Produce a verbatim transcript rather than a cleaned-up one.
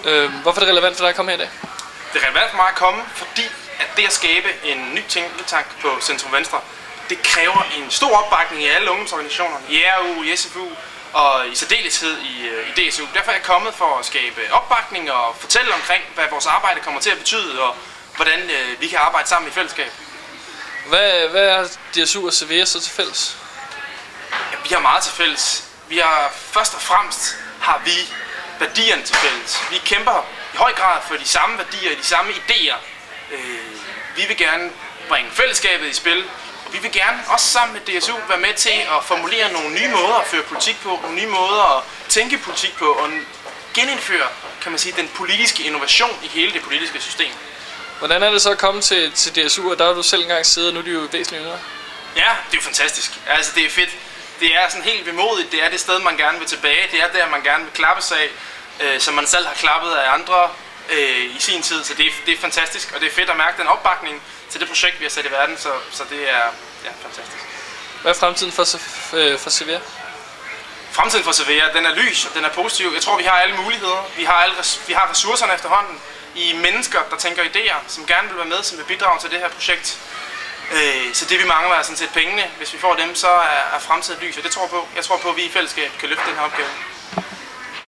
Øh, hvorfor er det relevant for dig at komme her i dag? Det er relevant for mig at komme, fordi at det at skabe en ny tænketank på Centrum Venstre, det kræver en stor opbakning i alle ungdomsorganisationer, i R U, i S F U og i særdeleshed i, i D S U. Derfor er jeg kommet for at skabe opbakning og fortælle omkring, hvad vores arbejde kommer til at betyde, og hvordan øh, vi kan arbejde sammen i fællesskab. Hvad, hvad er D S U og Cevea så til fælles? Ja, vi har meget til fælles. Vi har først og fremmest har vi værdierne til fælles. Vi kæmper i høj grad for de samme værdier, de samme idéer. Øh, vi vil gerne bringe fællesskabet i spil, og vi vil gerne også sammen med D S U være med til at formulere nogle nye måder at føre politik på, nogle nye måder at tænke politik på, og genindføre, kan man sige, den politiske innovation i hele det politiske system. Hvordan er det så at komme til, til D S U, og der har du selv engang siddet, og nu er de jo væsentligt yngre? Ja, det er jo fantastisk. Altså, det er fedt. Det er sådan helt vemodigt. Det er det sted, man gerne vil tilbage. Det er der, man gerne vil klappes af, øh, som man selv har klappet af andre øh, i sin tid. Så det er, det er fantastisk, og det er fedt at mærke den opbakning til det projekt, vi har sat i verden. Så, så det er ja, fantastisk. Hvad er fremtiden for, for Cevea? Fremtiden for Cevea, den er lys, og den er positiv. Jeg tror, vi har alle muligheder. Vi har, alle, vi har ressourcerne efterhånden i mennesker, der tænker idéer, som gerne vil være med, som vil bidrage til det her projekt. Så det vi mangler er sådan set pengene. Hvis vi får dem, så er fremtiden lys, og det tror jeg på. Jeg tror på, at vi i fællesskab kan løfte den her opgave.